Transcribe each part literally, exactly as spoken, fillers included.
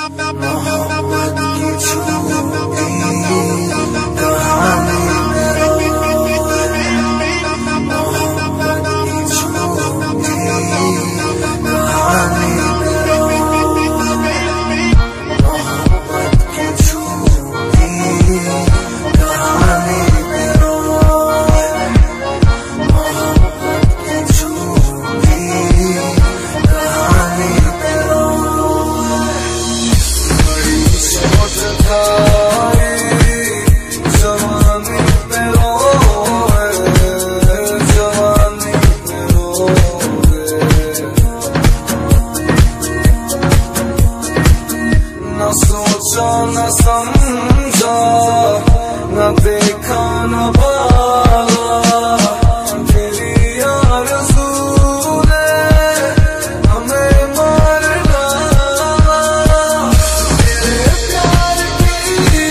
न सोचा न समझा न देखा न पाला तेरी आरज़ू ने हमें मार डाला। तेरे प्यार की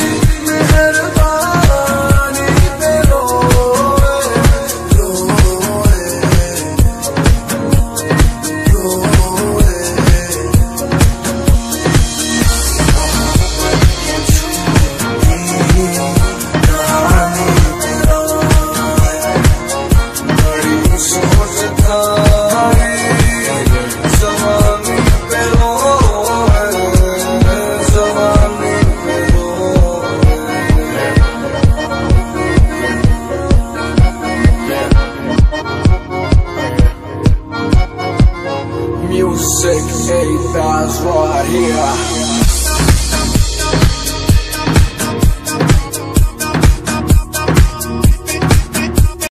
मेहरबानी पे रोए रोए रोए। Music, eight bars right here.